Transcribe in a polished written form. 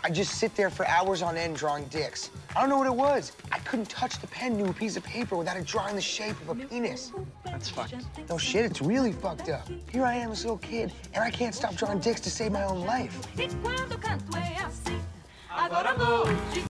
I just sit there for hours on end drawing dicks. I don't know what it was. I couldn't touch the pen to a piece of paper without it drawing the shape of a penis. That's fucked. No shit, it's really fucked up. Here I am, this little kid, and I can't stop drawing dicks to save my own life.